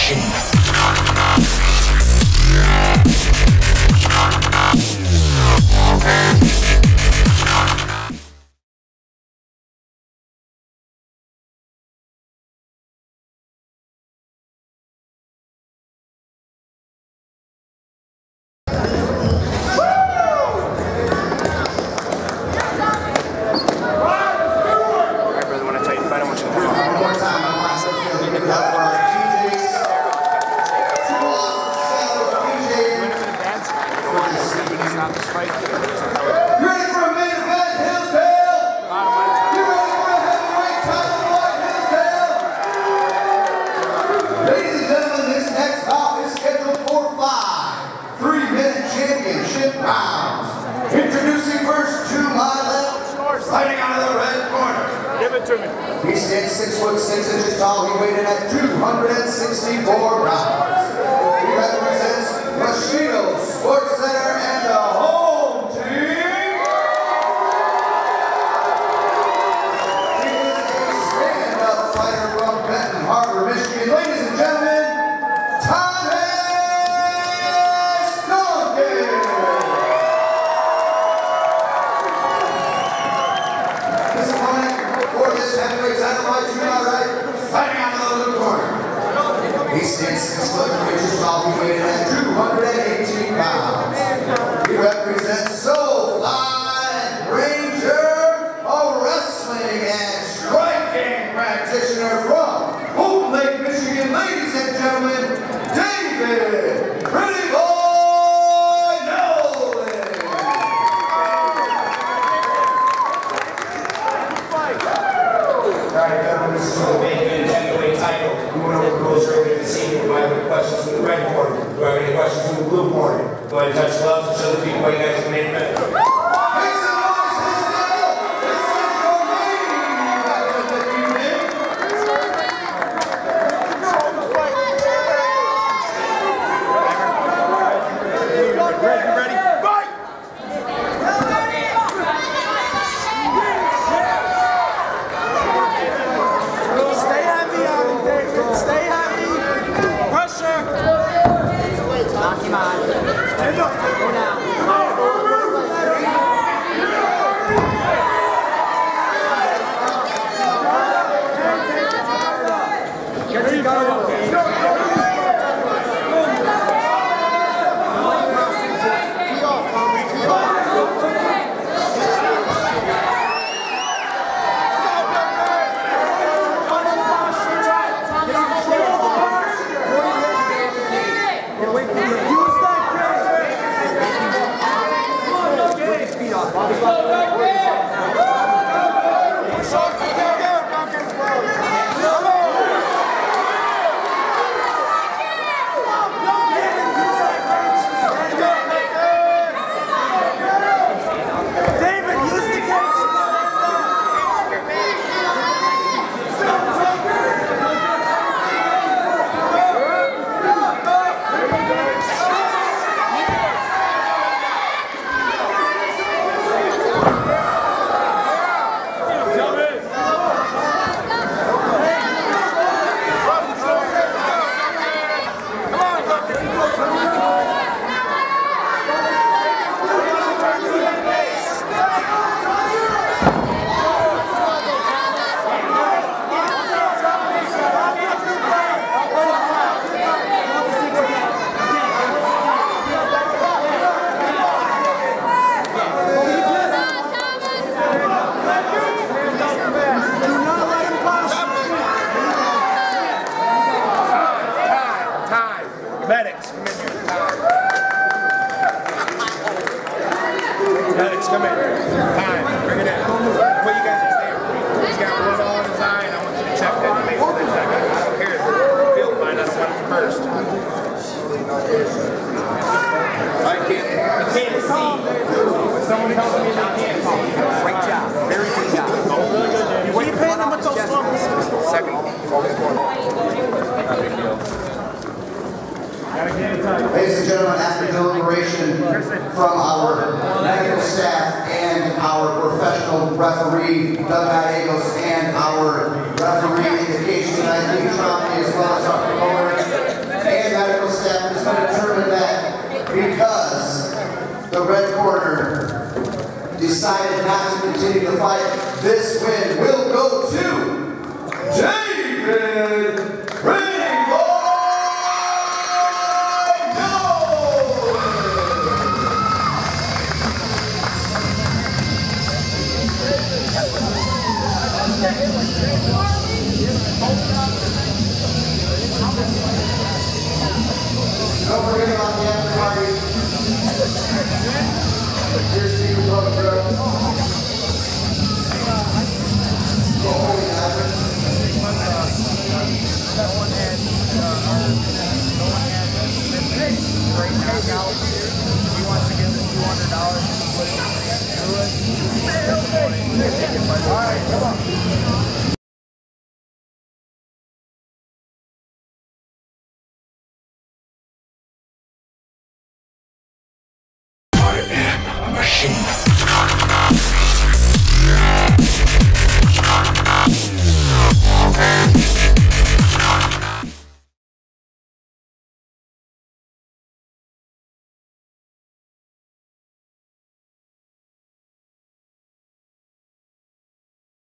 action. Fighting out of the red corner. Give it to me. He stands 6'6" tall. He weighed in at 264 pounds. He represents Machino Sports Center and the home team. He is a stand-up fighter from Benton Harbor, Michigan. Ladies and gentlemen, he stands 6'3" tall. He weighed in at 218 pounds. He represents Soulfly Ranger, a wrestling and striking practitioner from Home Lake, Michigan. Ladies and gentlemen, David Pretty Boy Nolan. All right, gentlemen, this is for the main heavyweight title. We went over the rules earlier this evening. Do I have any questions from the red corner? Do I have any questions from the blue corner? Go ahead and touch gloves and show the people what you guys can make of it. Make some noise, Crystal! This is your main event of the evening. Ready? Fight! Knock him out. Go down. Medics, come in here. Medics, come in. Time, bring it in. Put you guys in there. He's got blood all in his eye, and I want you to check that to make sure that I don't care if you feel fine, I don't want it first. I can't see. Someone help me, I can't see. Great job. Very good job. What are you paying them with those slugs? Second. Ladies and gentlemen, after deliberation from our medical staff and our professional referee, Doug Gallegos, and our referee in the cage tonight, Lee Trump, as well as our promoter, medical staff, it's been determined that because the red corner decided not to continue the fight, this win will go to David Rainbow! Don't forget about the after party. Here's Steven Butler. Go home, Evan. No one had great knockout. He wants to give the $200 to put it in. All right, come on.